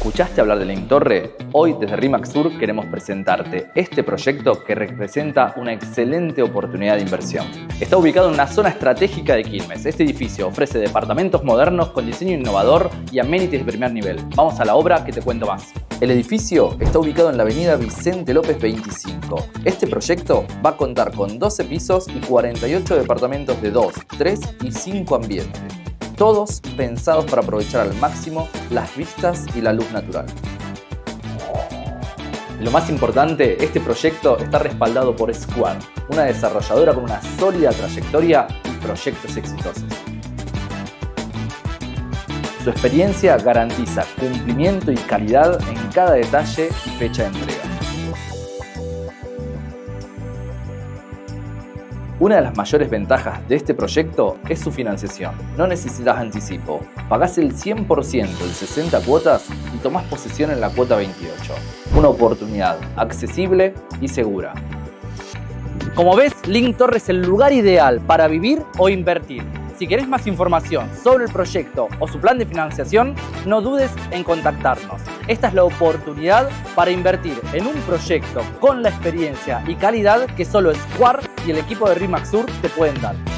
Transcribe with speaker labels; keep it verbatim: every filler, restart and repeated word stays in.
Speaker 1: ¿Escuchaste hablar de Link Torre? Hoy desde RE/MAX Sur queremos presentarte este proyecto que representa una excelente oportunidad de inversión. Está ubicado en una zona estratégica de Quilmes. Este edificio ofrece departamentos modernos con diseño innovador y amenities de primer nivel. Vamos a la obra que te cuento más. El edificio está ubicado en la avenida Vicente López veinticinco. Este proyecto va a contar con doce pisos y cuarenta y ocho departamentos de dos, tres y cinco ambientes. Todos pensados para aprovechar al máximo las vistas y la luz natural. Lo más importante, este proyecto está respaldado por Square, una desarrolladora con una sólida trayectoria y proyectos exitosos. Su experiencia garantiza cumplimiento y calidad en cada detalle y fecha de entrega. Una de las mayores ventajas de este proyecto es su financiación. No necesitas anticipo. Pagás el cien por ciento en sesenta cuotas y tomás posesión en la cuota veintiocho. Una oportunidad accesible y segura. Como ves, Link Torre es el lugar ideal para vivir o invertir. Si querés más información sobre el proyecto o su plan de financiación, no dudes en contactarnos. Esta es la oportunidad para invertir en un proyecto con la experiencia y calidad que solo Square y el equipo de RE/MAX Sur te pueden dar.